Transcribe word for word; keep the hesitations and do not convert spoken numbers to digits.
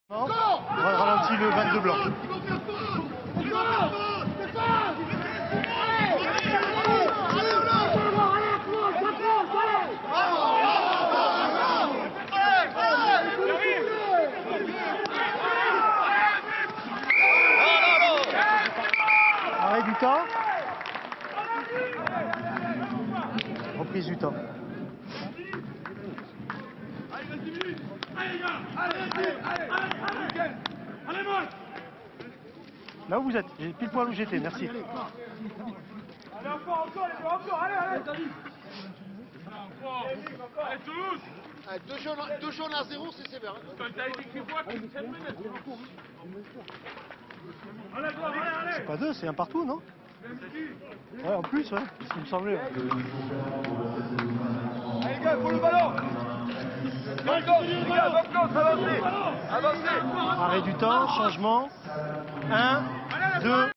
On ralentit le vingt-deux blanc. Arrêt du temps. Reprise du temps. Là où vous êtes, j'ai pile poil où j'étais, merci. Allez, encore, encore, les gars, encore, allez, allez. Allez, Toulouse. Allez, deux, jaunes, deux jaunes à zéro, c'est sévère. Quand t'as été chez moi, tu sais le mettre. Allez, allez, allez. C'est pas deux, c'est un partout, non? Ouais, en plus, ouais, c'est ce qui me semblait. Ouais. Allez, les gars, pour le ballon. Bonne gauche, les gars, bonne gauche, avancez. Avancez. Arrêt du temps, changement. un, deux.